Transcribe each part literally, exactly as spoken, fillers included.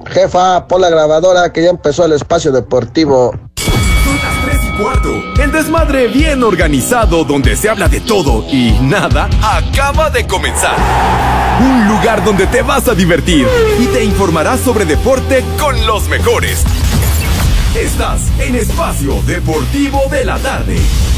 Jefa, pon la grabadora que ya empezó el espacio deportivo. Son las tres y cuarto. El desmadre bien organizado donde se habla de todo y nada acaba de comenzar. Un lugar donde te vas a divertir y te informarás sobre deporte con los mejores. Estás en Espacio Deportivo de la Tarde.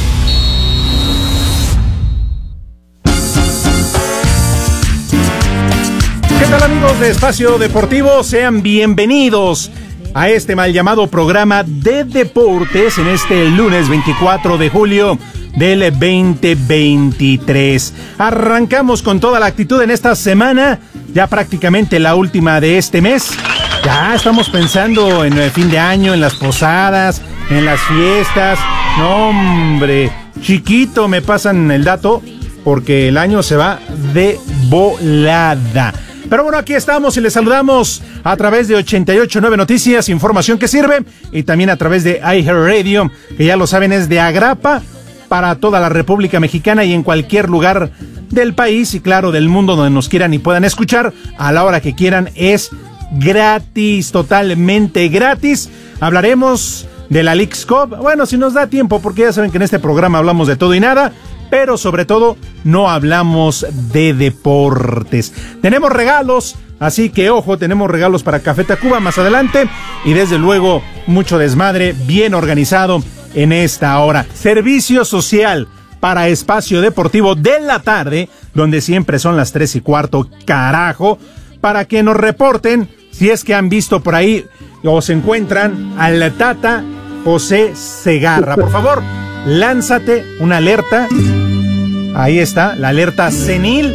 ¿Qué tal, amigos de Espacio Deportivo? Sean bienvenidos a este mal llamado programa de deportes en este lunes veinticuatro de julio del veinte veintitrés. Arrancamos con toda la actitud en esta semana, ya prácticamente la última de este mes. Ya estamos pensando en el fin de año, en las posadas, en las fiestas. No, hombre, chiquito, me pasan el dato porque el año se va de volada. Pero bueno, aquí estamos y les saludamos a través de ochenta y ocho punto nueve Noticias, información que sirve, y también a través de iHeartRadio, que ya lo saben es de agrapa para toda la República Mexicana y en cualquier lugar del país y claro, del mundo donde nos quieran y puedan escuchar a la hora que quieran. Es gratis, totalmente gratis. Hablaremos de la Leagues Cup, bueno, si nos da tiempo, porque ya saben que en este programa hablamos de todo y nada, pero sobre todo no hablamos de deportes. Tenemos regalos, así que ojo, tenemos regalos para Café Tacuba más adelante y desde luego mucho desmadre bien organizado en esta hora. Servicio social para Espacio Deportivo de la Tarde, donde siempre son las tres y cuarto, carajo, para que nos reporten si es que han visto por ahí o se encuentran al Tata José Segarra. Por favor, lánzate una alerta. Ahí está, la alerta senil,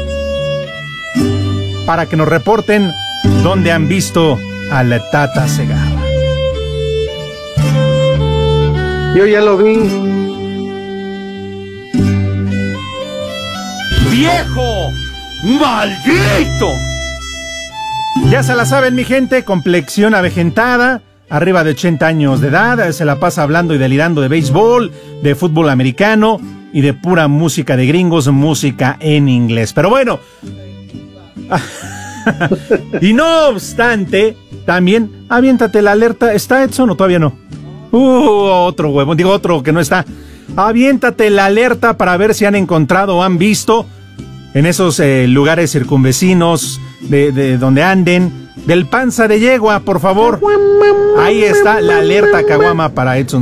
para que nos reporten dónde han visto al Tata Segarra. Yo ya lo vi. ¡Viejo! ¡Maldito! Ya se la saben, mi gente, complexión avejentada, arriba de ochenta años de edad, se la pasa hablando y delirando de béisbol, de fútbol americano y de pura música de gringos, música en inglés. Pero bueno, y no obstante, también aviéntate la alerta. ¿Está Edson o todavía no? Uh, otro huevo, digo otro que no está. Aviéntate la alerta para ver si han encontrado o han visto en esos eh, lugares circunvecinos de, de donde anden, del Panza de Yegua, por favor. Ahí está la alerta caguama para Edson.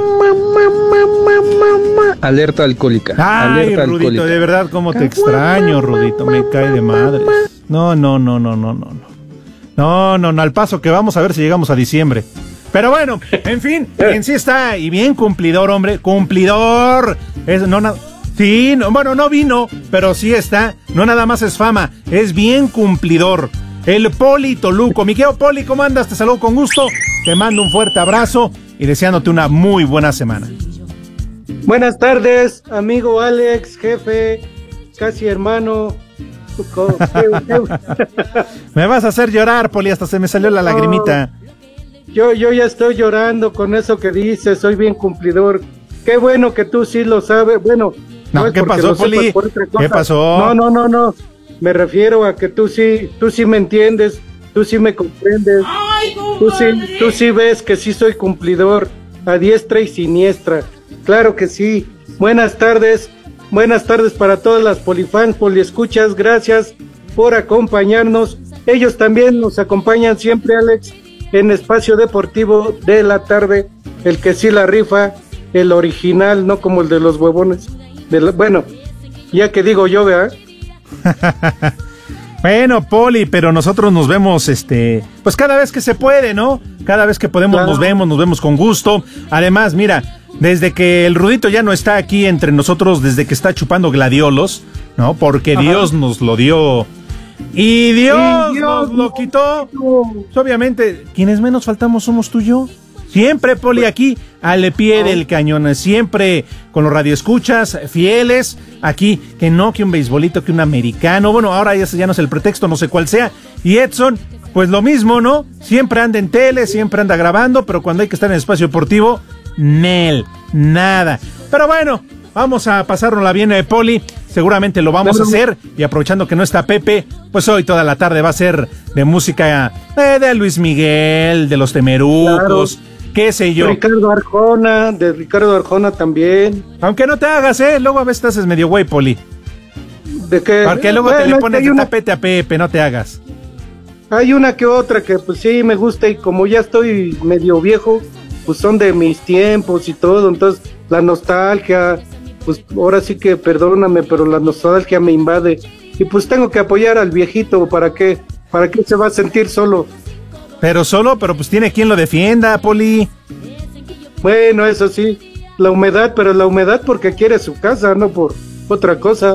Alerta alcohólica. Ay, alerta Rudito, alcohólica. De verdad, cómo te extraño, Rudito. Me cae de madre. No, no, no, no, no, no, no. No, no, no, al paso que vamos a ver si llegamos a diciembre. Pero bueno, en fin, en sí está y bien cumplidor, hombre. Cumplidor. Es, no, no. Sí, no, bueno, no vino, pero sí está. No nada más es fama, es bien cumplidor. El Poli Toluco. Mi querido Poli, ¿cómo andas? Te saludo con gusto. Te mando un fuerte abrazo y deseándote una muy buena semana. Buenas tardes, amigo Alex, jefe, casi hermano. Me vas a hacer llorar, Poli, hasta se me salió la lagrimita. Yo, yo ya estoy llorando con eso que dices, soy bien cumplidor. Qué bueno que tú sí lo sabes. Bueno, no, no ¿qué pasó, Poli? ¿Qué pasó? No, no, no, no. Me refiero a que tú sí, tú sí me entiendes, tú sí me comprendes. Ay, tú sí, tú sí ves que sí soy cumplidor, a diestra y siniestra. Claro que sí. Buenas tardes, buenas tardes para todas las polifans, poliescuchas. Gracias por acompañarnos. Ellos también nos acompañan siempre, Alex, en Espacio Deportivo de la Tarde. El que sí la rifa, el original, no como el de los huevones. De la, bueno, ya que digo yo, ¿verdad? Bueno, Poli, pero nosotros nos vemos, este, pues cada vez que se puede, ¿no? Cada vez que podemos claro. nos vemos, nos vemos con gusto. Además, mira, desde que el Rudito ya no está aquí entre nosotros, desde que está chupando gladiolos, ¿no? Porque Ajá. Dios nos lo dio y Dios, Dios nos lo quitó. Pues obviamente, quienes menos faltamos somos tú y yo. Siempre, Poli, aquí al pie del cañón, siempre con los radioescuchas fieles, aquí, que no, que un beisbolito, que un americano, bueno, ahora ya, ya no es el pretexto, no sé cuál sea, y Edson, pues lo mismo, ¿no? Siempre anda en tele, siempre anda grabando, pero cuando hay que estar en el espacio deportivo, nel, nada. Pero bueno, vamos a pasárnosla bien, eh, Poli. seguramente lo vamos a hacer, y aprovechando que no está Pepe, pues hoy toda la tarde va a ser de música eh, de Luis Miguel, de los Temerucos, claro. Qué sé yo. Ricardo Arjona, de Ricardo Arjona también. Aunque no te hagas, eh, luego a veces te haces medio güey, Poli. ¿De qué? Porque luego bueno, te le pones de una... tapete a Pepe, no te hagas. Hay una que otra que pues sí me gusta, y como ya estoy medio viejo, pues son de mis tiempos y todo, entonces la nostalgia, pues ahora sí que perdóname, pero la nostalgia me invade, y pues tengo que apoyar al viejito. ¿Para qué? ¿Para qué se va a sentir solo? Pero solo, pero pues tiene quien lo defienda, Poli. Bueno, eso sí, la humedad, pero la humedad porque quiere su casa, no por otra cosa.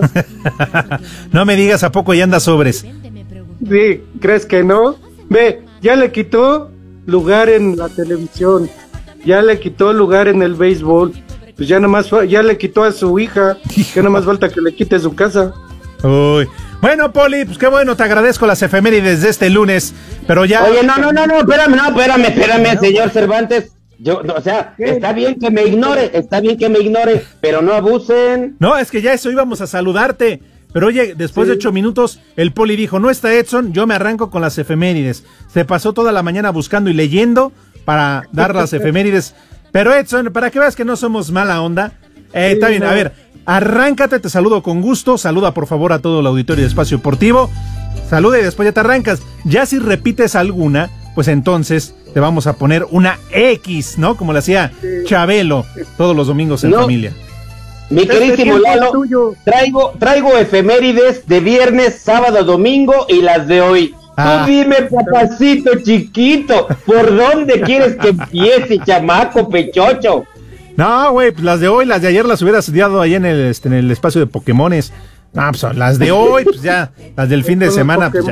No me digas, ¿a poco ya anda sobres? Sí, ¿crees que no? Ve, ya le quitó lugar en la televisión, ya le quitó lugar en el béisbol, pues ya nomás, ya le quitó a su hija, que nomás falta que le quite su casa. Uy, bueno, Poli, pues qué bueno, te agradezco las efemérides de este lunes, pero ya... Oye, no, no, no, no, espérame, no, espérame, espérame, señor Cervantes. Yo, o sea, ¿qué? Está bien que me ignore, está bien que me ignore, pero no abusen. No, es que ya eso íbamos a saludarte, pero oye, después sí. de ocho minutos, el Poli dijo, no está Edson, yo me arranco con las efemérides. Se pasó toda la mañana buscando y leyendo para dar las efemérides, pero Edson, para que veas que no somos mala onda, eh, sí, está bien, no. A ver, arráncate, te saludo con gusto, saluda por favor a todo el auditorio de Espacio Deportivo, saluda y después ya te arrancas. Ya si repites alguna, pues entonces te vamos a poner una X, ¿no? Como le hacía sí. Chabelo todos los domingos en no. familia. Mi queridísimo Lalo, traigo, traigo efemérides de viernes, sábado, domingo y las de hoy. Ah. Tú dime, papacito chiquito, ¿por dónde quieres que empiece, chamaco pechocho? No, güey, pues las de hoy, las de ayer las hubieras estudiado ahí en el, este, en el espacio de Pokémones. No, pues las de hoy, pues ya, las del fin de semana, pues ya.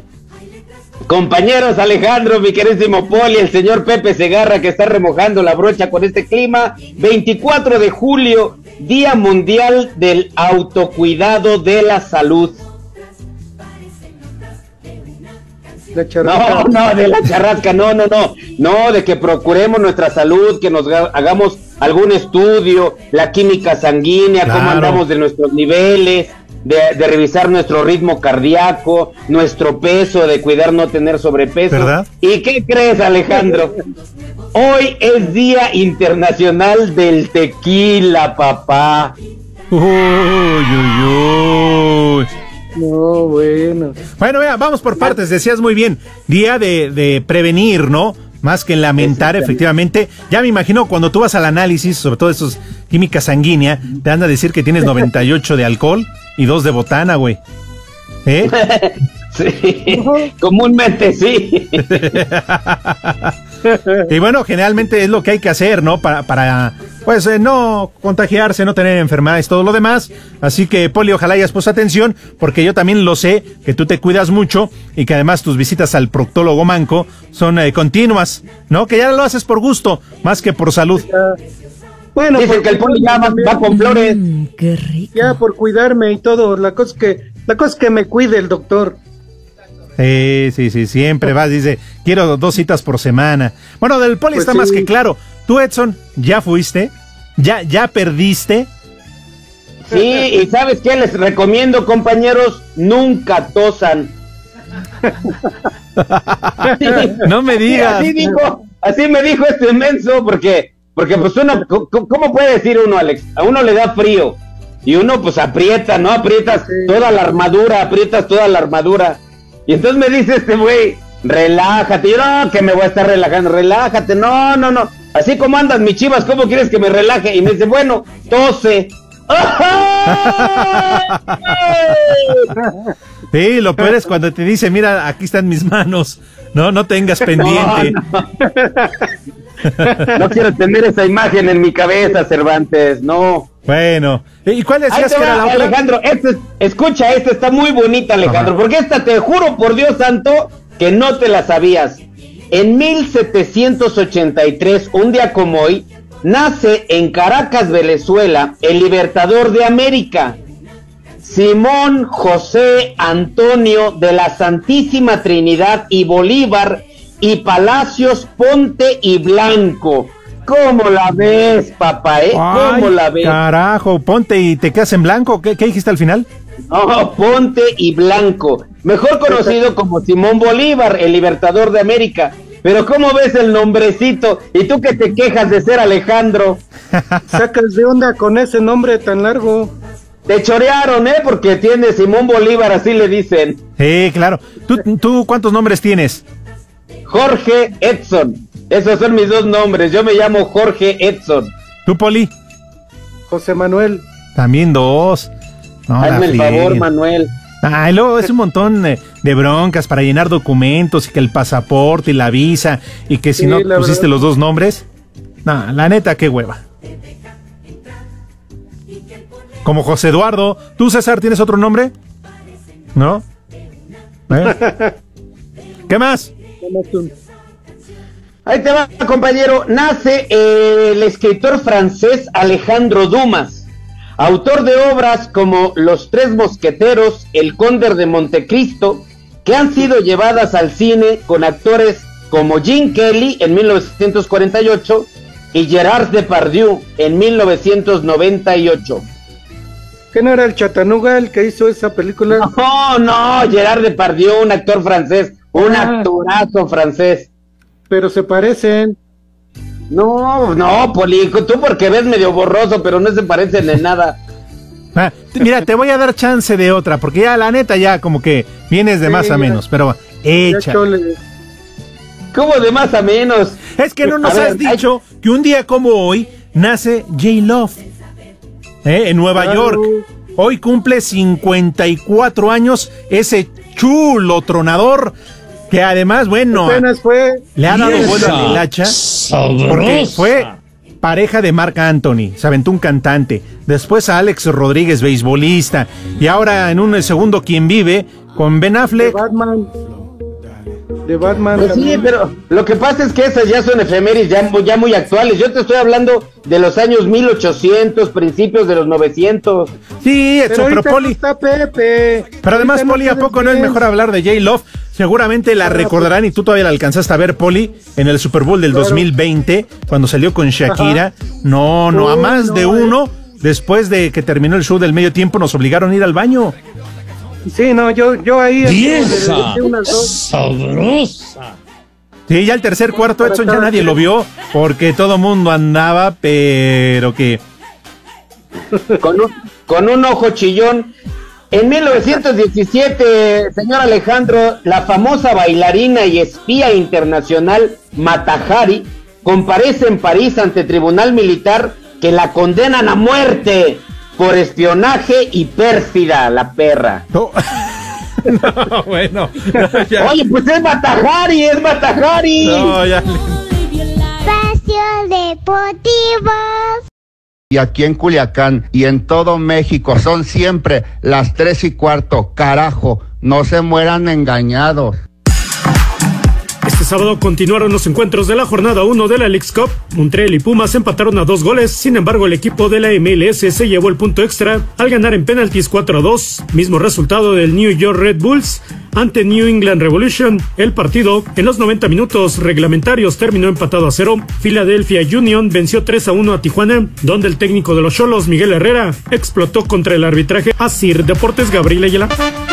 Compañeros, Alejandro, mi queridísimo Poli, el señor Pepe Segarra, que está remojando la brocha con este clima. veinticuatro de julio, Día Mundial del Autocuidado de la Salud. No, no, de la charrasca, no, no, no, no, de que procuremos nuestra salud, que nos hagamos algún estudio, la química sanguínea, claro. Cómo andamos de nuestros niveles, de, de revisar nuestro ritmo cardíaco, nuestro peso, de cuidar no tener sobrepeso. ¿Verdad? ¿Y qué crees, Alejandro? Hoy es Día Internacional del Tequila, papá. Uy, uy, uy. No, bueno. Bueno, vea, vamos por partes, decías muy bien, día de, de prevenir, ¿no? Más que lamentar, efectivamente. Ya me imagino cuando tú vas al análisis, sobre todo esos química sanguínea, te anda a decir que tienes noventa y ocho de alcohol y dos de botana, güey. ¿Eh? Sí, comúnmente sí. Y bueno, generalmente es lo que hay que hacer, ¿no? Para, para pues, eh, no contagiarse, no tener enfermedades, todo lo demás. Así que, Poli, ojalá hayas puesto atención, porque yo también lo sé, que tú te cuidas mucho y que además tus visitas al proctólogo manco son eh, continuas, ¿no? Que ya lo haces por gusto, más que por salud. Bueno, dicen que el Poli ya va, va con flores. Mm, qué rico. Ya por cuidarme y todo, la cosa es que, la cosa es que me cuide el doctor. Sí, sí, sí, siempre vas, dice, quiero dos citas por semana. Bueno, del Poli pues está sí. más que claro. Tú, Edson, ¿ya fuiste? ¿Ya, ya perdiste? Sí, y ¿sabes qué? Les recomiendo, compañeros, nunca tosan. No me digas. Así dijo, así me dijo este menso, porque, porque pues uno, ¿cómo puede decir uno, Alex? A uno le da frío, y uno pues aprieta, ¿no? Aprietas sí. toda la armadura, aprietas toda la armadura. Y entonces me dice este güey, relájate. Yo, no, que me voy a estar relajando, relájate, no, no, no. Así como andas, mi Chivas, ¿cómo quieres que me relaje? Y me dice, bueno, tose. Sí, lo peor es cuando te dice, mira, aquí están mis manos. No, no tengas pendiente. No, no. No quiero tener esa imagen en mi cabeza, Cervantes, no. Bueno, ¿y cuál decías que era la otra? Alejandro, este, escucha, esta está muy bonita, Alejandro, ajá, porque esta, te juro por Dios santo, que no te la sabías. En mil setecientos ochenta y tres, un día como hoy, nace en Caracas, Venezuela, el libertador de América, Simón José Antonio de la Santísima Trinidad y Bolívar y Palacios Ponte y Blanco. ¿Cómo la ves, papá, eh? Ay, ¿Cómo la ves? Carajo, ponte y te quedas en blanco. ¿Qué, qué dijiste al final? No, Ponte y Blanco, mejor conocido como Simón Bolívar, el libertador de América. Pero ¿cómo ves el nombrecito? Y tú que te quejas de ser Alejandro. Sacas de onda con ese nombre tan largo. Te chorearon, ¿eh? Porque tiene Simón Bolívar, así le dicen. Sí, claro. ¿Tú, tú cuántos nombres tienes? Jorge Edson. Esos son mis dos nombres. Yo me llamo Jorge Edson. ¿Tú, Poli? José Manuel. También dos. No, hazme el friega. favor, Manuel. Ah, y luego es un montón eh, de broncas para llenar documentos y que el pasaporte y la visa y que si Sí, no la pusiste verdad. los dos nombres. No, la neta, qué hueva. Como José Eduardo. ¿Tú, César, tienes otro nombre? ¿No? ¿Eh? ¿Qué más? Ahí te va, compañero. Nace eh, el escritor francés Alejandro Dumas, autor de obras como Los Tres Mosqueteros, El Conde de Montecristo, que han sido llevadas al cine con actores como Gene Kelly en mil novecientos cuarenta y ocho y Gerard Depardieu en mil novecientos noventa y ocho. ¿Qué no era el Chatanuga el que hizo esa película? No, no, Gerard Depardieu, un actor francés, un Ah. actorazo francés. Pero se parecen. No, no, Poli, tú porque ves medio borroso, pero no se parecen en nada. Ah, mira, te voy a dar chance de otra, porque ya la neta ya como que vienes de Sí, más a ya. menos, pero Ya, echa. chole. ¿Cómo de más a menos? Es que no nos A has ver, dicho que un día como hoy nace J-Love, ¿eh? En Nueva Claro. York. Hoy cumple cincuenta y cuatro años ese chulo tronador que además, bueno, Apenas fue. le ha dado Yes. vuelo a la hilacha porque fue pareja de Marc Anthony, se aventó un cantante, después a Alex Rodríguez, beisbolista, y ahora en un segundo Quien Vive con Ben De Affleck. Batman. De Batman. Pues sí, también. pero lo que pasa es que esas ya son efemérides, ya, ya muy actuales. Yo te estoy hablando de los años mil ochocientos, principios de los novecientos. Sí, Pero eso, pero ahorita Poli. no está Pepe. Pero además, Ahorita Poli, ¿a quedes poco no es bien. mejor hablar de J-Love? Seguramente la recordarán y tú todavía la alcanzaste a ver, Poli, en el Super Bowl del Claro. dos mil veinte, cuando salió con Shakira. No, no, a Uy, más no, de eh. uno, después de que terminó el show del medio tiempo, nos obligaron a ir al baño. Sí, no, yo, yo ahí. ¡Vieja! le eché unas dos. ¡Sabrosa! Sí, ya el tercer cuarto, Para Edson, ya cada nadie quien. lo vio, porque todo mundo andaba, pero que... Con un, con un ojo chillón. En mil novecientos diecisiete, señor Alejandro, la famosa bailarina y espía internacional Mata Hari comparece en París ante tribunal militar que la condenan a muerte por espionaje y pérfida, la perra. No, no, bueno. ya. Oye, pues es Mata Hari, es Mata Hari. No, ya. Espacio Deportivo. Y aquí en Culiacán y en todo México son siempre las tres y cuarto. Carajo, no se mueran engañados. Este sábado continuaron los encuentros de la jornada uno de la Leagues Cup. Montreal y Pumas empataron a dos goles, sin embargo el equipo de la M L S se llevó el punto extra al ganar en penaltis cuatro a dos, mismo resultado del New York Red Bulls ante New England Revolution. El partido en los noventa minutos reglamentarios terminó empatado a cero. Philadelphia Union venció tres a uno a Tijuana, donde el técnico de los Xolos, Miguel Herrera, explotó contra el arbitraje. Asir Deportes, Gabriel Ayala.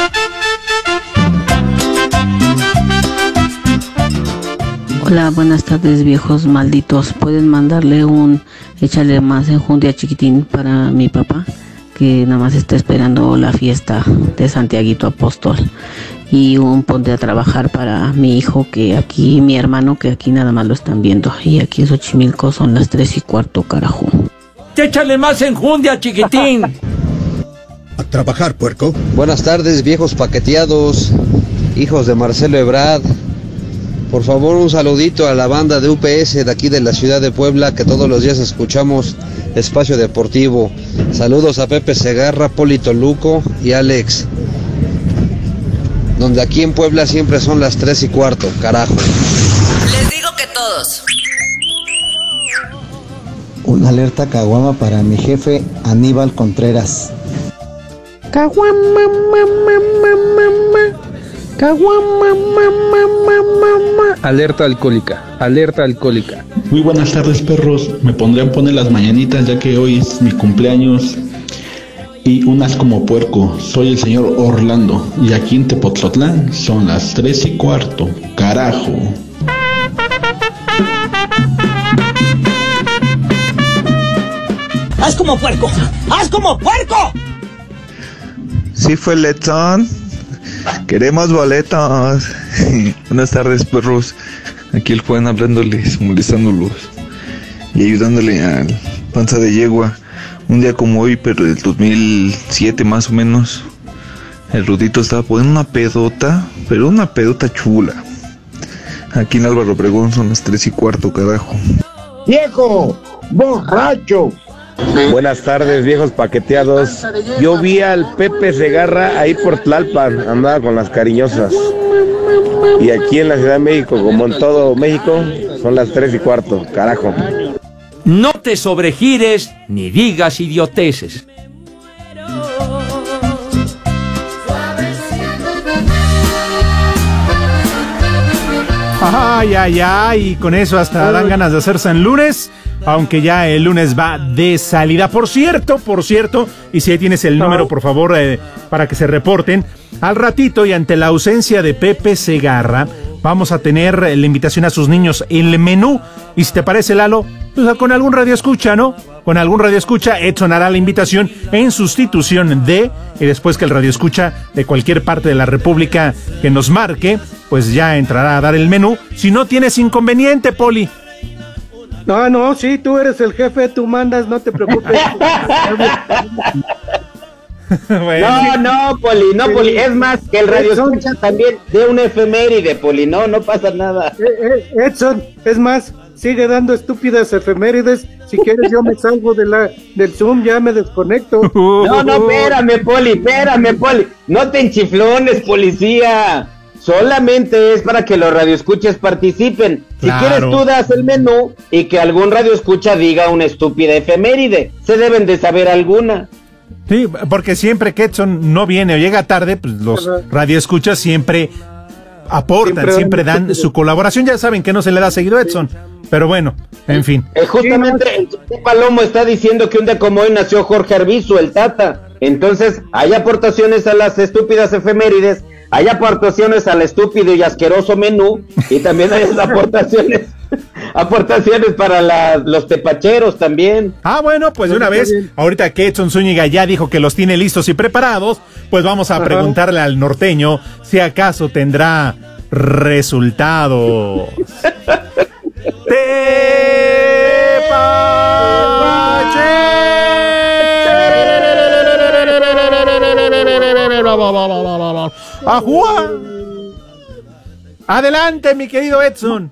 Hola, buenas tardes, viejos malditos. ¿Pueden mandarle un échale más enjundia chiquitín para mi papá, que nada más está esperando la fiesta de Santiaguito Apóstol? Y un ponte a trabajar para mi hijo, que aquí, mi hermano, que aquí nada más lo están viendo. Y aquí en Xochimilco son las tres y cuarto, carajo. Échale más enjundia, chiquitín. A trabajar, puerco. Buenas tardes, viejos paqueteados, hijos de Marcelo Ebrard. Por favor, un saludito a la banda de U P S de aquí de la ciudad de Puebla, que todos los días escuchamos Espacio Deportivo. Saludos a Pepe Segarra, Poli Toluco y Alex. Donde aquí en Puebla siempre son las tres y cuarto, carajo. Les digo que todos. Una alerta caguama para mi jefe Aníbal Contreras. Caguama, mamá, mamá, mamá. Caguama, mamá, mamá, mamá. alerta alcohólica, alerta alcohólica. Muy buenas tardes, perros. Me pondré a poner las mañanitas ya que hoy es mi cumpleaños. Y unas como puerco. Soy el señor Orlando. Y aquí en Tepoztlán son las tres y cuarto. Carajo. ¡Haz como puerco! ¡Haz como puerco! Sí fue Letón. Queremos boletos. Buenas tardes, perros. Aquí el Juan hablándoles, molestándolos y ayudándole al panza de yegua. Un día como hoy, pero del dos mil siete más o menos, el Rudito estaba poniendo una pedota, pero una pedota chula. Aquí en Álvaro Obregón son las tres y cuarto, carajo. ¡Viejo! ¡Borracho! Buenas tardes, viejos paqueteados. Yo vi al Pepe Segarra ahí por Tlalpan, andaba con las cariñosas. Y aquí en la Ciudad de México, como en todo México, son las tres y cuarto, carajo. No te sobregires ni digas idioteces. Ay, ay, ay, y con eso hasta dan ganas de hacer San Lunes, aunque ya el lunes va de salida. Por cierto, por cierto, y si ahí tienes el número, por favor, eh, para que se reporten, al ratito y ante la ausencia de Pepe Segarra, vamos a tener la invitación a sus niños, el menú, y si te parece, Lalo, pues con algún radio escucha, ¿no? Con algún radio escucha, Edson hará la invitación en sustitución de, y después que el radio escucha de cualquier parte de la República que nos marque, pues ya entrará a dar el menú, si no tienes inconveniente, Poli. No, no, sí, tú eres el jefe, tú mandas, no te preocupes. Bueno. No, no, Poli, no, Poli, es más, que el radio Edson, escucha también de una efeméride, Poli, no, no pasa nada. Eh, eh, Edson, es más, sigue dando estúpidas efemérides, si quieres yo me salgo de la, del Zoom, ya me desconecto. No, no, espérame, Poli, espérame, Poli, no te enchiflones, policía. Solamente es para que los radioescuchas participen. Si claro. quieres tú das el menú y que algún radioescucha diga una estúpida efeméride. Se deben de saber alguna. Sí, porque siempre que Edson no viene o llega tarde, pues los uh-huh. radioescuchas siempre aportan, siempre, siempre dan estúpido. Su colaboración. Ya saben que no se le da seguido a Edson, pero bueno, en fin. Eh, justamente el Palomo está diciendo que un día como hoy nació Jorge Arbizu, el Tata. Entonces, hay aportaciones a las estúpidas efemérides. Hay aportaciones al estúpido y asqueroso menú y también hay aportaciones aportaciones para la, los tepacheros también. Ah, bueno, pues de una vez, ahorita que Edson Zúñiga ya dijo que los tiene listos y preparados, pues vamos a Ajá. preguntarle al norteño si acaso tendrá resultados. ¡A Juan! Adelante, mi querido Edson.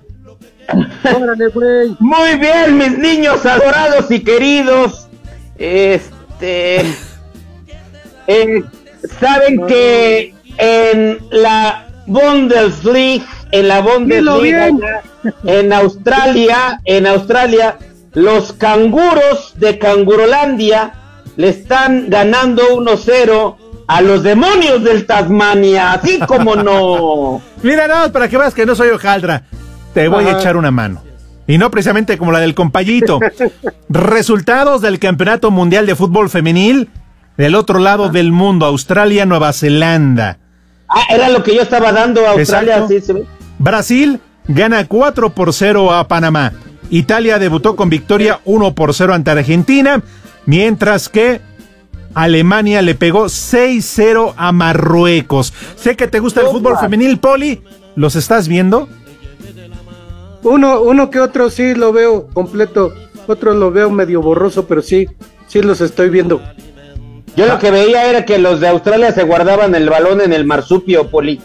Muy bien, mis niños adorados y queridos. Este, eh, saben que en la Bundesliga, en la Bundesliga, en Australia, en Australia, los canguros de Cangurolandia le están ganando uno cero a los demonios del Tasmania, así como no. Mira, no, para que veas que no soy hojaldra, te voy Ajá. a echar una mano. Y no precisamente como la del compayito. Resultados del Campeonato Mundial de Fútbol Femenil del otro lado Ajá. del mundo, Australia, Nueva Zelanda. Ah, era lo que yo estaba dando a Australia. Sí, sí. Brasil gana cuatro por cero a Panamá. Italia debutó con victoria uno por cero ante Argentina, mientras que Alemania le pegó seis cero a Marruecos. Sé que te gusta el fútbol femenil, Poli. ¿Los estás viendo? Uno, uno que otro sí lo veo completo, otro lo veo medio borroso, pero sí, sí los estoy viendo. Yo lo que veía era que los de Australia se guardaban el balón en el marsupio, Poli.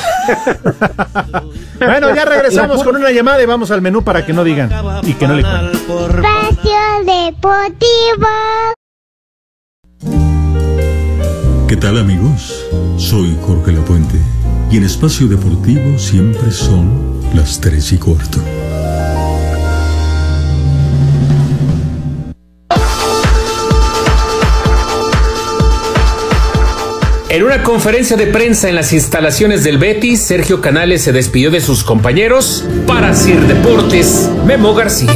Bueno, ya regresamos con una llamada y vamos al menú para que no digan y que no le cuenten. Espacio Deportivo. ¿Qué tal, amigos? Soy Jorge Lapuente y en Espacio Deportivo siempre son las tres y cuarto. En una conferencia de prensa en las instalaciones del Betis, Sergio Canales se despidió de sus compañeros. Para Sir Deportes, Memo García.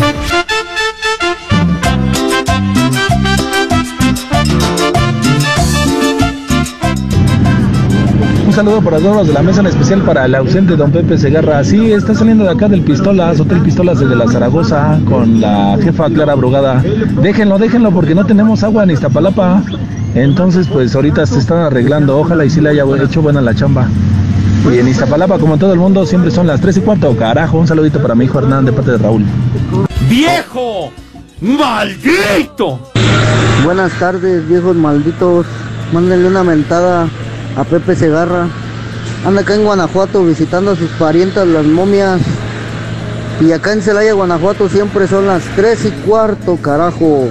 Un saludo para todos los de la mesa, en especial para el ausente don Pepe Segarra. Sí, está saliendo de acá del Pistolas, Hotel Pistolas desde la Zaragoza, con la jefa Clara Brugada. Déjenlo, déjenlo, porque no tenemos agua en Iztapalapa. Entonces, pues ahorita se están arreglando. Ojalá y sí le haya hecho buena la chamba. Y en Iztapalapa, como en todo el mundo, siempre son las tres y cuarto. Carajo, un saludito para mi hijo Hernán de parte de Raúl. ¡Viejo! ¡Maldito! Buenas tardes, viejos malditos. Mándenle una mentada a Pepe Segarra. Anda acá en Guanajuato visitando a sus parientas, las momias. Y acá en Celaya, Guanajuato, siempre son las tres y cuarto, carajo.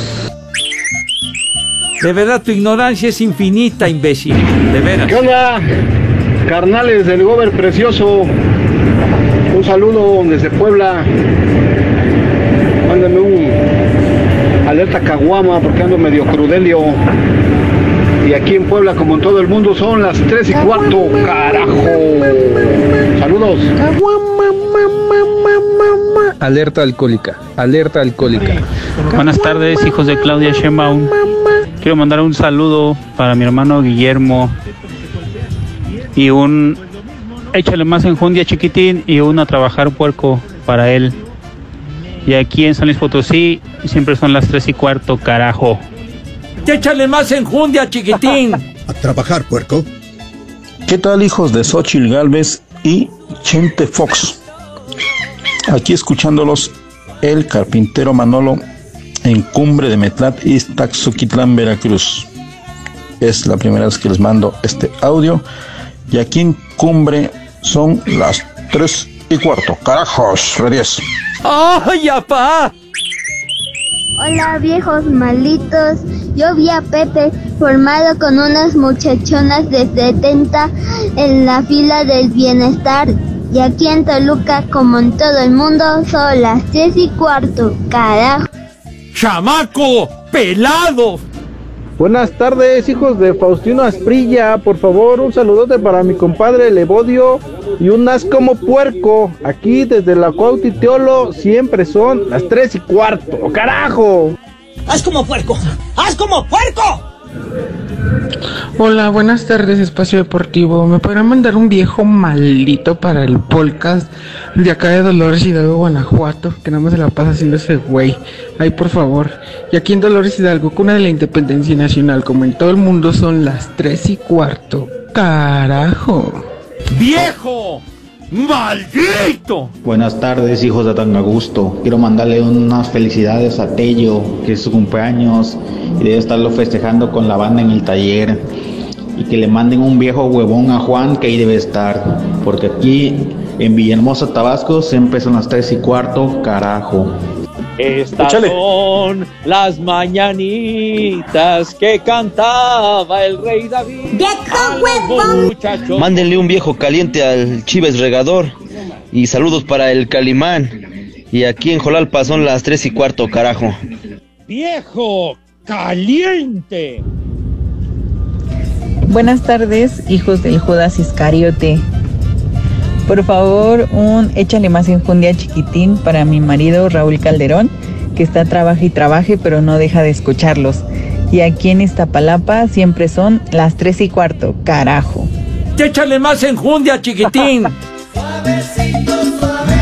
De verdad, tu ignorancia es infinita, imbécil. De veras. ¿Qué onda? Carnales del Gober Precioso. Un saludo desde Puebla. Mándame un alerta caguama porque ando medio crudelio. Y aquí en Puebla, como en todo el mundo, son las tres y cuarto, carajo. Saludos. Alerta alcohólica, alerta alcohólica. Buenas tardes, hijos de Claudia Sheinbaum. Quiero mandar un saludo para mi hermano Guillermo y un échale más enjundia chiquitín y uno a trabajar puerco para él. Y aquí en San Luis Potosí siempre son las tres y cuarto, carajo. Échale más enjundia, chiquitín. A trabajar, puerco. ¿Qué tal, hijos de Xóchitl Gálvez y Chente Fox? Aquí escuchándolos, el carpintero Manolo en Cumbre de Metlat, Iztaxoquitlán, Veracruz. Es la primera vez que les mando este audio. Y aquí en Cumbre son las tres y cuarto. Carajos, diez. ¡Ay, apá! Hola, viejos malditos. Yo vi a Pepe formado con unas muchachonas de setenta en la fila del bienestar. Y aquí en Toluca, como en todo el mundo, son las tres y cuarto. Carajo. ¡Chamaco! ¡Pelado! Buenas tardes, hijos de Faustino Asprilla. Por favor, un saludote para mi compadre Levodio y un as como puerco. Aquí desde la Cuautiteolo siempre son las tres y cuarto. ¡Carajo! ¡Haz como puerco! ¡Haz como puerco! Hola, buenas tardes, Espacio Deportivo. ¿Me podrán mandar un viejo maldito para el podcast de acá de Dolores Hidalgo, Guanajuato? Que nada más se la pasa haciendo ese güey. Ay, por favor. Y aquí en Dolores Hidalgo, cuna de la Independencia Nacional, como en todo el mundo, son las tres y cuarto. ¡Carajo! ¡Viejo! ¡Maldito! Buenas tardes, hijos de Tangagusto. Quiero mandarle unas felicidades a Tello, que es su cumpleaños y debe estarlo festejando con la banda en el taller. Y que le manden un viejo huevón a Juan, que ahí debe estar. Porque aquí en Villahermosa, Tabasco, siempre son las tres y cuarto, carajo. Estas Échale. Son las mañanitas que cantaba el rey David. ¡Viejo huevón! Mándenle un viejo caliente al Chives Regador. Y saludos para el Calimán. Y aquí en Jolalpa son las tres y cuarto, carajo. ¡Viejo caliente! Buenas tardes, hijos del Judas Iscariote. Por favor, un échale más enjundia chiquitín para mi marido Raúl Calderón, que está trabaje y trabaje, pero no deja de escucharlos. Y aquí en Iztapalapa siempre son las tres y cuarto, carajo. Échale más enjundia, chiquitín. Suavecito, suavecito.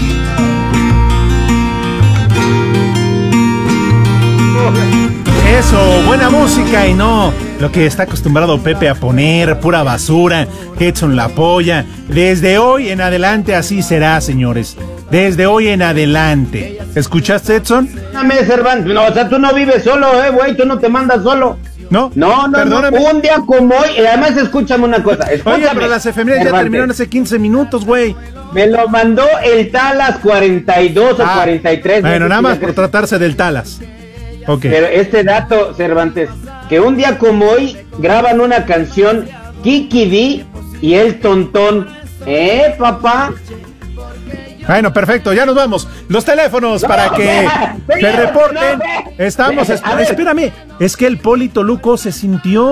Eso, buena música y no lo que está acostumbrado Pepe a poner, pura basura, Edson la polla. Desde hoy en adelante así será, señores. Desde hoy en adelante. ¿Escuchaste, Edson? Perdóname, Cervantes. No, o sea, tú no vives solo, eh, güey. Tú no te mandas solo. No, no, no, perdóname. no. Un día como hoy, y además escúchame una cosa. Escúchame, Oye, pero las efemérides ya terminaron hace quince minutos, güey. Me lo mandó el Talas cuarenta y dos ah, o cuarenta y tres. Bueno, nada más por tratarse del Talas. Okay. Pero este dato, Cervantes, que un día como hoy graban una canción Kiki D y el Tontón. ¿Eh, papá? Bueno, perfecto, ya nos vamos. Los teléfonos no, para que vea, se reporten. No, Estamos, vea, espérame, es que el Poli Toluco se sintió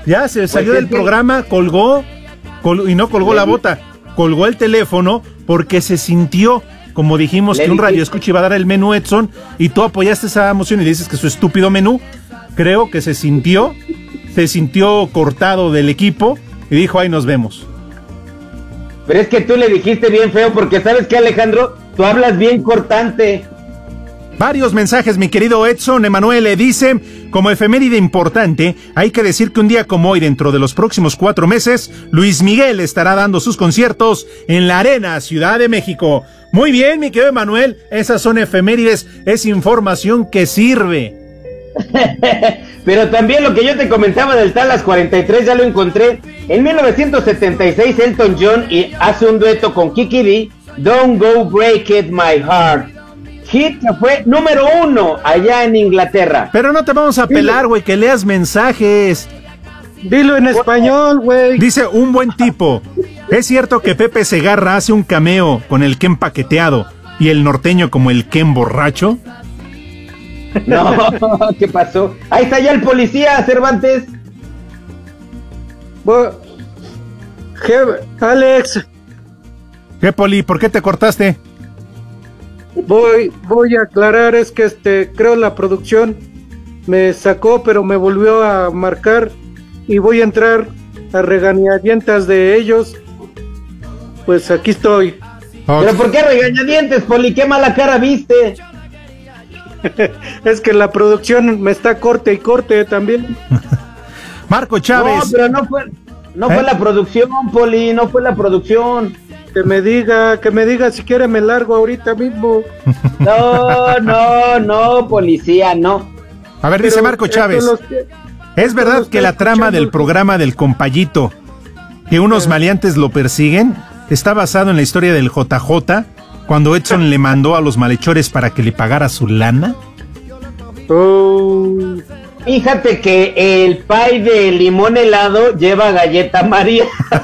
Ya se salió Pues del es que- programa, colgó, col- y no colgó Le la di- bota, colgó el teléfono porque se sintió, como dijimos, Le que un dijiste- radio escucha iba a dar el menú Edson, y tú apoyaste esa moción y dices que su estúpido menú. Creo que se sintió, se sintió cortado del equipo y dijo, ahí nos vemos. Pero es que tú le dijiste bien feo, porque ¿sabes qué, Alejandro? Tú hablas bien cortante. Varios mensajes, mi querido Edson. Emanuel le dice, como efeméride importante, hay que decir que un día como hoy, dentro de los próximos cuatro meses, Luis Miguel estará dando sus conciertos en la Arena Ciudad de México. Muy bien, mi querido Emanuel, esas son efemérides, es información que sirve. Pero también lo que yo te comentaba del Talas cuarenta y tres, ya lo encontré. En mil novecientos setenta y seis, Elton John y hace un dueto con Kiki D, Don't Go Break It My Heart. Hit que fue número uno allá en Inglaterra. Pero no te vamos a pelar, güey, que leas mensajes. Dilo en español, güey. Dice un buen tipo. ¿Es cierto que Pepe Segarra hace un cameo con el Ken paqueteado y el norteño como el Ken borracho? No, ¿qué pasó? Ahí está ya el policía, Cervantes. Bo- Je- Alex, ¿Qué, Poli? ¿Por qué te cortaste? voy, voy a aclarar, es que este, creo la producción me sacó, pero me volvió a marcar y voy a entrar a regañadientas de ellos. Pues aquí estoy. ¿Pero por qué regañadientes, Poli? ¿Qué mala cara viste? Es que la producción me está corte y corte también. Marco Chávez. No, pero no fue, no ¿Eh? fue la producción, Poli, no fue la producción. Que me diga, que me diga si quiere me largo ahorita mismo. No, no, no, policía, no. A ver, dice Pero Marco esto Chávez. los que- ¿Es verdad los que que la trama escuchando- del programa del compayito, que unos maleantes lo persiguen, está basado en la historia del J J, cuando Edson le mandó a los malhechores para que le pagara su lana? Oh. Fíjate que el pay de limón helado lleva galleta María.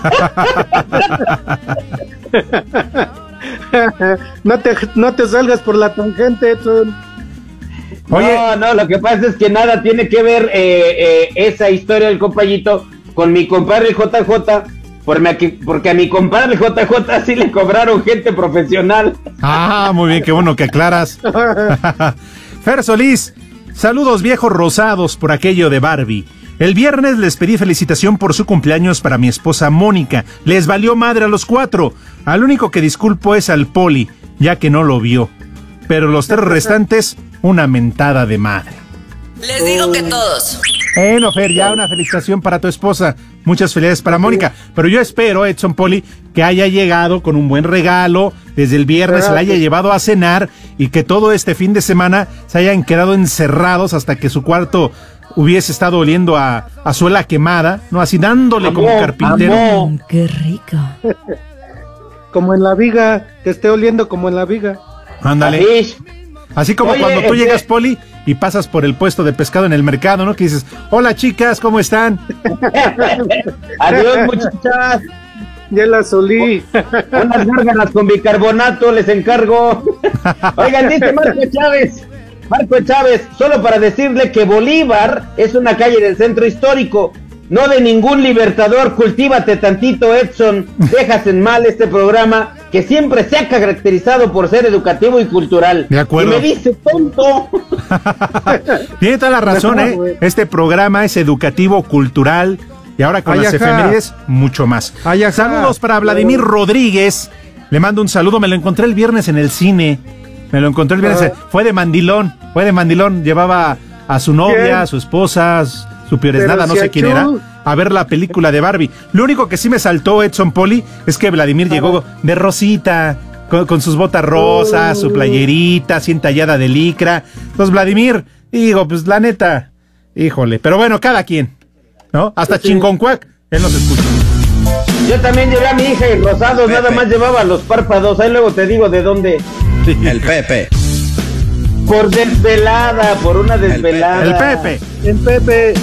no, te, no te salgas por la tangente, Edson. Oye. No, no, lo que pasa es que nada tiene que ver eh, eh, esa historia del compayito con mi compadre J J, por mi- porque a mi compadre J J sí le cobraron gente profesional. Ah, muy bien, qué bueno que aclaras. Fer Solís, saludos viejos rosados por aquello de Barbie. El viernes les pedí felicitación por su cumpleaños para mi esposa Mónica. Les valió madre a los cuatro. Al único que disculpo es al Poli, ya que no lo vio. Pero los tres restantes, una mentada de madre. Les digo que todos. Bueno, Fer, ya una felicitación para tu esposa. Muchas felicidades para Mónica. Pero yo espero, Edson Poli, que haya llegado con un buen regalo. Desde el viernes se la haya llevado a cenar y que todo este fin de semana se hayan quedado encerrados hasta que su cuarto hubiese estado oliendo a, a suela quemada, ¿no? Así dándole Amó, como carpintero. amó. Qué rico. Como en la viga, que esté oliendo como en la viga. Ándale. Así. Así como Oye, cuando tú este- llegas, Poli, y pasas por el puesto de pescado en el mercado, ¿no? Que dices, hola chicas, ¿cómo están? Adiós, muchachas. Ya la solí. Unas gárgaras con bicarbonato, les encargo. Oigan, dice Marco Chávez. Marco Chávez, solo para decirle que Bolívar es una calle del centro histórico, no de ningún libertador. Cultívate tantito, Edson. Dejas en mal este programa que siempre se ha caracterizado por ser educativo y cultural. De acuerdo. Y me dice tonto. Tiene toda la razón, ¿eh? Este programa es educativo, cultural, y ahora con Ay, las ajá. efemérides, mucho más. Ay, ajá. Saludos para Vladimir Rodríguez. Le mando un saludo, me lo encontré el viernes en el cine. Me lo encontré el viernes. Fue de mandilón, fue de mandilón. Llevaba a su novia, ¿Quién? a su esposa, su pioresnada, Pero no si sé a quién era, Chu- a ver la película de Barbie. Lo único que sí me saltó, Edson Poli, es que Vladimir llegó de rosita, con, con sus botas rosas, su playerita, así entallada de licra. Entonces, Vladimir, digo, pues la neta, híjole. Pero bueno, cada quien, ¿no? Hasta Chinconcuac, él nos escucha. Yo también llevé a mi hija en rosados, nada más llevaba los párpados. Ahí luego te digo de dónde. El Pepe. Por desvelada, por una desvelada. El Pepe, El Pepe.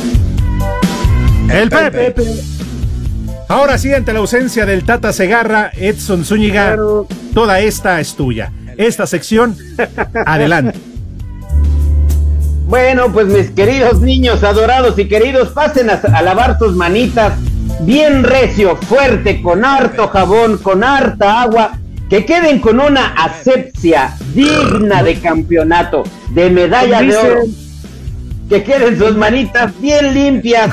el Pepe. Ahora sí, ante la ausencia del Tata Segarra, Edson Zúñiga, Claro. toda esta es tuya. Esta sección, adelante. Bueno, pues mis queridos niños adorados y queridos, pasen a, a lavar sus manitas bien recio, fuerte, con harto jabón, con harta agua, que queden con una asepsia digna de campeonato, de medalla de oro, que queden sus manitas bien limpias,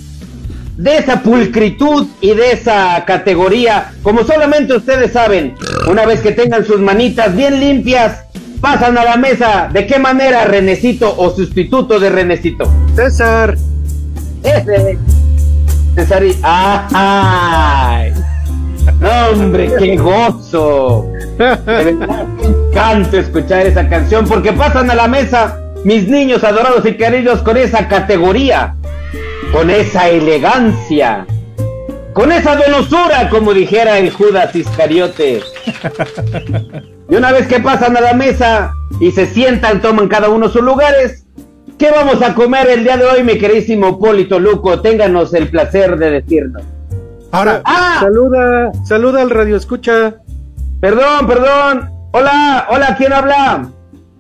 de esa pulcritud y de esa categoría, como solamente ustedes saben. Una vez que tengan sus manitas bien limpias, pasan a la mesa. ¿De qué manera, Renecito o sustituto de Renecito? César. Ese. César y... ¡Ay! ¡No, hombre, qué gozo! De verdad, me encanta escuchar esa canción, porque pasan a la mesa mis niños adorados y queridos con esa categoría, con esa elegancia, con esa donosura, como dijera el Judas Iscariote. Y una vez que pasan a la mesa y se sientan, toman cada uno sus lugares, ¿qué vamos a comer el día de hoy, mi queridísimo Polito Luco? Ténganos el placer de decirnos. Ahora, ¡ah! Saluda, saluda al radio escucha. Perdón, perdón. Hola, hola, ¿quién habla?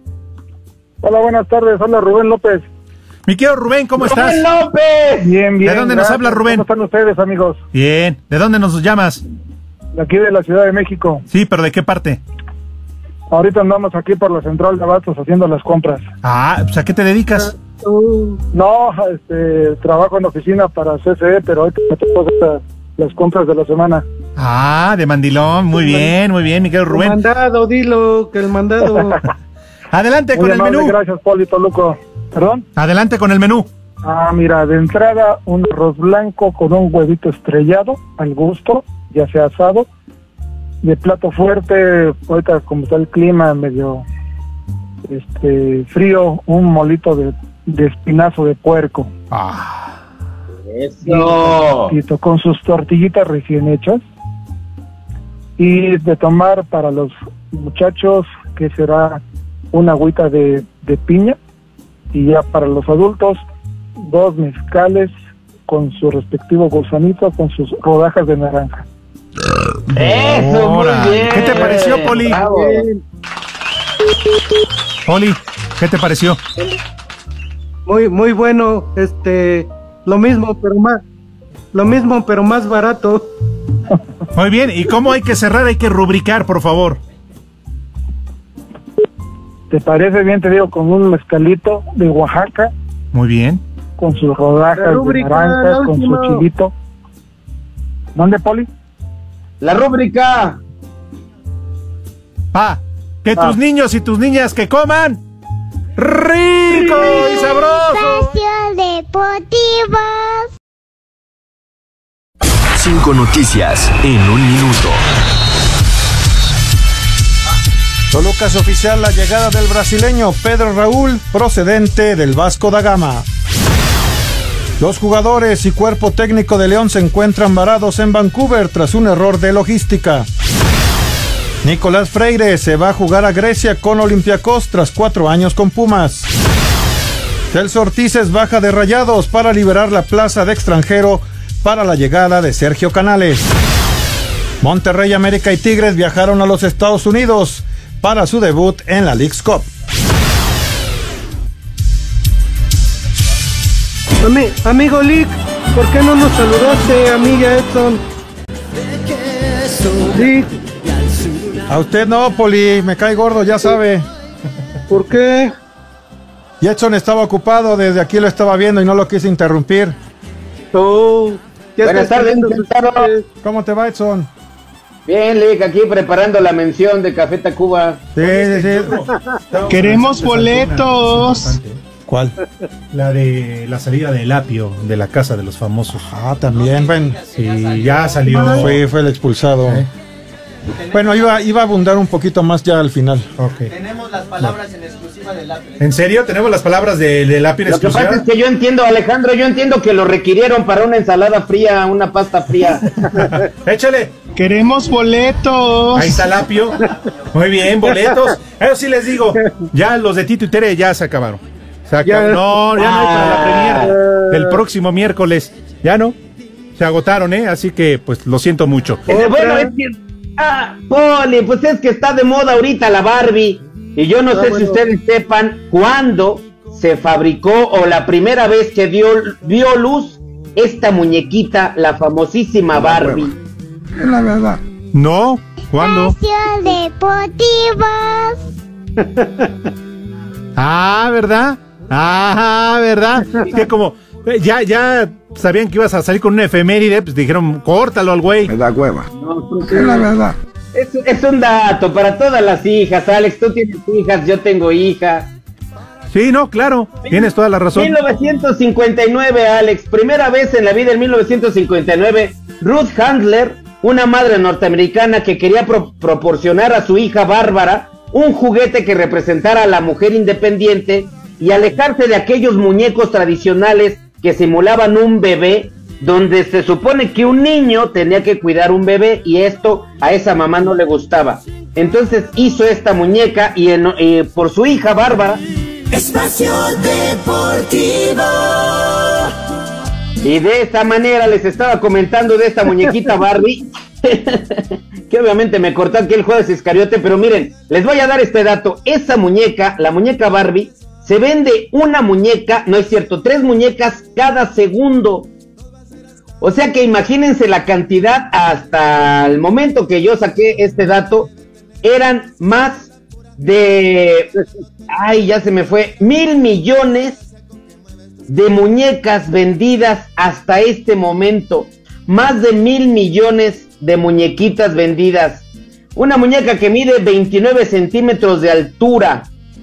Hola, buenas tardes, hola Rubén López. Mi querido Rubén, ¿cómo ¡Rubén estás? López! Bien, bien. ¿De dónde gracias. nos habla Rubén? ¿Cómo están ustedes, amigos? Bien. ¿De dónde nos llamas? De aquí de la Ciudad de México. Sí, pero ¿de qué parte? Ahorita andamos aquí por la central de abastos haciendo las compras. Ah, pues ¿a qué te dedicas? Uh, no, este, trabajo en oficina para C C E, pero ahorita me tocó hacer las compras de la semana. Ah, de mandilón. Muy bien, muy bien, mi querido Rubén. El mandado, dilo, que el mandado. Adelante Muy con el amable, menú. Gracias, Polito Luco. ¿Perdón? Adelante con el menú. Ah, mira, de entrada un arroz blanco con un huevito estrellado al gusto, ya sea asado. De plato fuerte, ahorita como está el clima medio este frío, un molito de, de espinazo de puerco. Ah, eso. Y, y con sus tortillitas recién hechas. Y de tomar para los muchachos, que será una agüita de, de piña. Y ya para los adultos, dos mezcales con su respectivo gusanito, con sus rodajas de naranja. Eso, Ahora, muy bien. ¿qué te pareció, Poli? Bravo. Poli, ¿qué te pareció? Muy, muy bueno, este, lo mismo, pero más, lo mismo, pero más barato. Muy bien, ¿y cómo hay que cerrar? Hay que rubricar, por favor. ¿Te parece bien? Te digo, con un mezcalito de Oaxaca, Muy bien. con sus rodajas La de rúbrica, naranja, la con última. su chilito. ¿Dónde, Poli? La rúbrica. Pa, que Ah. tus niños y tus niñas que coman rico y sabroso. Espacio Deportivo. Cinco noticias en un minuto. Toluca es oficial la llegada del brasileño Pedro Raúl, procedente del Vasco da Gama. Los jugadores y cuerpo técnico de León se encuentran varados en Vancouver tras un error de logística. Nicolás Freire se va a jugar a Grecia con Olympiacos tras cuatro años con Pumas. Celso Ortiz es baja de Rayados para liberar la plaza de extranjero para la llegada de Sergio Canales. Monterrey, América y Tigres viajaron a los Estados Unidos para su debut en la Leagues Cup. Ami- amigo Lick, ¿por qué no nos saludaste a mí y a Edson? Lick, A usted no, Poli, me cae gordo, ya sabe. ¿por qué? Y Edson estaba ocupado, desde aquí lo estaba viendo y no lo quise interrumpir. Oh, ya Buenas está tardes, saliendo sus Quintaro. chistes. ¿Cómo te va, Edson? Bien, Lick, aquí preparando la mención de Café Tacuba. Sí, sí, sí. Queremos boletos. ¿Cuál? La de la salida del apio de la casa de los famosos. Ah, también, ven. Sí, ya salió. Fue, fue el expulsado. ¿Eh? Bueno, iba, iba a abundar un poquito más ya al final. Okay. Tenemos las palabras en exclusiva del lápiz. ¿En serio? ¿Tenemos las palabras de, de lápiz Lo que exclusiva? pasa es que yo entiendo, Alejandro, yo entiendo que lo requirieron para una ensalada fría, una pasta fría. Échale. Queremos boletos. Ahí está el apio. Muy bien, boletos. Eso sí les digo, ya los de Tito y Tere ya se acabaron. Se acab- Ya. No, ya no hay para la Ah. premier del próximo miércoles. Ya no. Se agotaron, ¿eh? Así que, pues, lo siento mucho. Eh, bueno, es que... Ah, Poli, pues es que está de moda ahorita la Barbie. Y yo no Ah, sé bueno. si ustedes sepan cuándo se fabricó o la primera vez que dio, dio luz esta muñequita, la famosísima Barbie? Es la verdad. No, ¿cuándo? Deportivos. Ah, ¿verdad? Ah, ¿verdad? Que como eh, ya, ya sabían que ibas a salir con una efeméride, pues dijeron, córtalo al güey. Me da hueva. No, Es la verdad. Es, es un dato para todas las hijas, Alex. Tú tienes hijas, yo tengo hija. Sí, no, claro, tienes toda la razón. mil novecientos cincuenta y nueve, Alex. Primera vez en la vida, en mil novecientos cincuenta y nueve, Ruth Handler, una madre norteamericana que quería pro proporcionar a su hija Bárbara un juguete que representara a la mujer independiente y alejarse de aquellos muñecos tradicionales que simulaban un bebé, donde se supone que un niño tenía que cuidar un bebé y esto a esa mamá no le gustaba. Entonces hizo esta muñeca y en, eh, por su hija Bárbara. Espacio Deportivo. Y de esta manera les estaba comentando de esta muñequita Barbie, que obviamente me cortó aquí el Judas Iscariote, pero miren, les voy a dar este dato. Esa muñeca, la muñeca Barbie, se vende una muñeca, no es cierto, tres muñecas cada segundo. O sea que imagínense la cantidad, hasta el momento que yo saqué este dato, eran más de, ay, ya se me fue, mil millones de muñecas vendidas hasta este momento. Más de mil millones de muñequitas vendidas. Una muñeca que mide veintinueve centímetros de altura.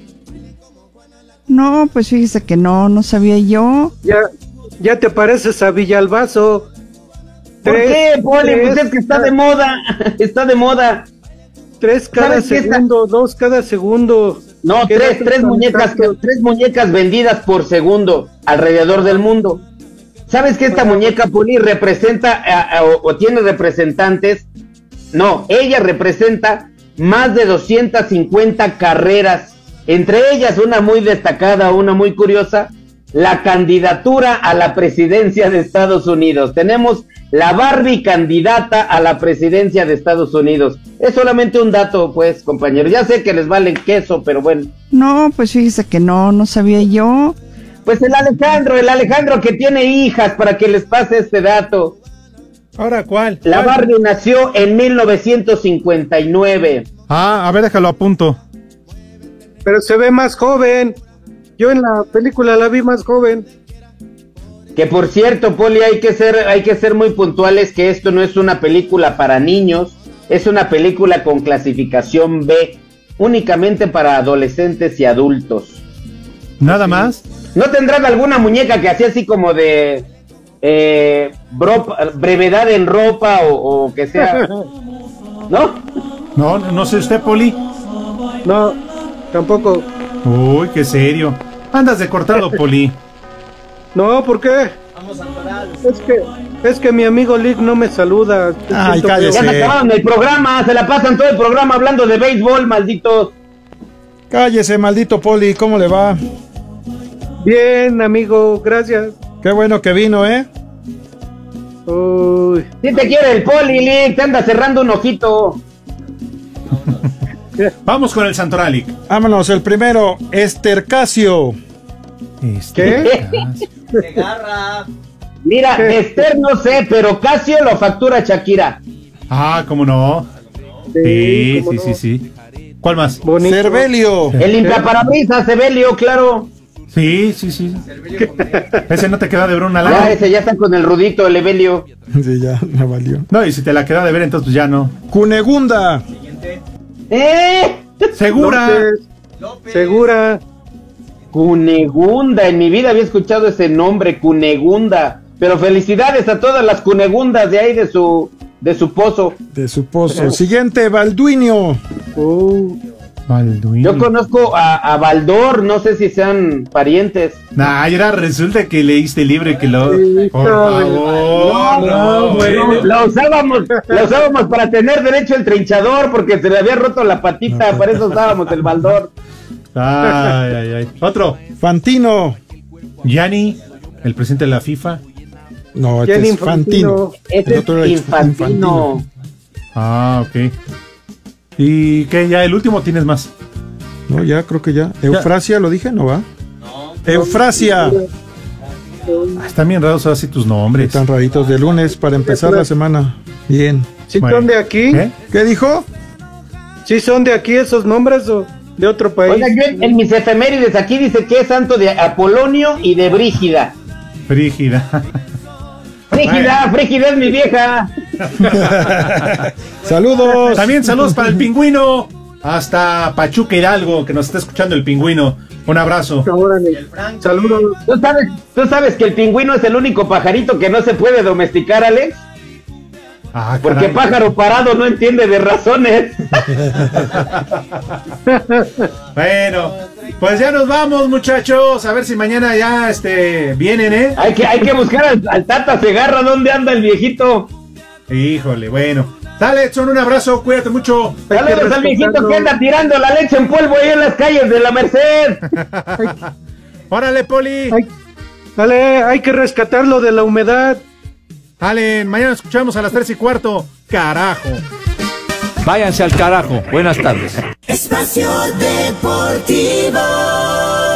No, pues fíjese que no, no sabía yo. Ya, ya te pareces a Villalbazo. ¿Por Tres, qué, Poli? tres, Pues es que está de moda, está de moda. Tres cada segundo, dos cada segundo. No, tres, tres muñecas, tres muñecas vendidas por segundo alrededor del mundo. ¿Sabes que esta muñeca, Poli, representa a, a, o, o tiene representantes? No, ella representa más de doscientas cincuenta carreras, entre ellas una muy destacada, una muy curiosa, la candidatura a la presidencia de Estados Unidos. Tenemos la Barbie candidata a la presidencia de Estados Unidos. Es solamente un dato, pues, compañeros. Ya sé que les vale queso, pero bueno. No, pues fíjese que no, no sabía yo. Pues el Alejandro, el Alejandro que tiene hijas, para que les pase este dato. ¿Ahora cuál? La ¿Cuál? Barbie nació en mil novecientos cincuenta y nueve. Ah, a ver, déjalo a punto. Pero se ve más joven. Yo en la película la vi más joven. Que por cierto, Poli, hay que ser, hay que ser muy puntuales que esto no es una película para niños, es una película con clasificación B, únicamente para adolescentes y adultos. ¿Nada más? ¿No tendrán alguna muñeca que hacía así como de eh, bro, brevedad en ropa o, o que sea? ¿No? No, no sé usted, Poli. No, tampoco. Uy, qué serio. Andas de cortado, Poli. No, ¿por qué? Vamos a parar. Es que, es que mi amigo Lick no me saluda. Ay, cállese. Ya se acabaron el programa, se la pasan todo el programa hablando de béisbol, malditos. Cállese, maldito Poli, ¿cómo le va? Bien, amigo, gracias. Qué bueno que vino, ¿eh? Uy. Si te quiere el Poli, Lick, te anda cerrando un ojito. Vamos con el Santoralic. Vámonos, el primero, Esther Casio. ¿Qué? Se agarra. Mira, de Esther no sé, pero Casio lo factura Shakira. Ah, ¿cómo no? Sí, sí, sí, sí. ¿Cuál más? Bonito. Cervelio. El limpiaparabrisas, Sebelio, claro. Sí, sí, sí. Ese no te queda de ver una Ya, lana. ese ya está con el rudito, el Evelio. Sí, ya, me valió. No, y si te la queda de ver, entonces pues ya no. Cunegunda. ¡Eh! Segura. López. López. Segura. Cunegunda, en mi vida había escuchado ese nombre, Cunegunda. Pero felicidades a todas las Cunegundas de ahí de su de su pozo. De su pozo. Siguiente, Balduinio. Uh. Balduino. Yo conozco a, a Baldor, no sé si sean parientes. Nah, y ahora resulta que leíste el libro y que lo... Sí, Por no, favor, no, güey. La usábamos, la usábamos para tener derecho el trinchador porque se le había roto la patita, para eso usábamos el Baldor. Ay, ay, ay. Otro. Fantino. Gianni, el presidente de la FIFA. No, este Gianni es Fantino. Ese El otro es era Infantino. Ah, ok. ¿Y qué? ¿Ya el último tienes más? No, ya creo que ya. Eufrasia, ¿lo dije? ¿No va? No. Eufrasia. Ah, están bien raros así tus nombres. Están raritos de lunes para empezar la semana. Bien. ¿Sí Bueno. son de aquí? ¿Eh? ¿Qué dijo? ¿Sí son de aquí esos nombres o de otro país? Oiga, yo en, en mis efemérides aquí dice que es santo de Apolonio y de Brígida. Brígida. Frígida, Frígida es mi vieja. Saludos. También saludos para el pingüino. Hasta Pachuca Hidalgo, que nos está escuchando el pingüino. Un abrazo. Saludos. ¿Tú sabes, ¿Tú sabes que el pingüino es el único pajarito que no se puede domesticar, Alex? Ah, Porque caray. pájaro parado no entiende de razones. Bueno, pues ya nos vamos, muchachos. A ver si mañana ya este vienen, ¿eh? Hay que, hay que buscar al, al Tata Segarra. ¿Dónde anda el viejito? Híjole, bueno. Dale, Edson, un abrazo, cuídate mucho. Saludos al viejito que anda tirando la leche en polvo ahí en las calles de la Merced. Órale, Poli. Ay, dale, hay que rescatarlo de la humedad. Dale, mañana escuchamos a las tres y cuarto. Carajo. Váyanse al carajo. Buenas tardes. Espacio Deportivo.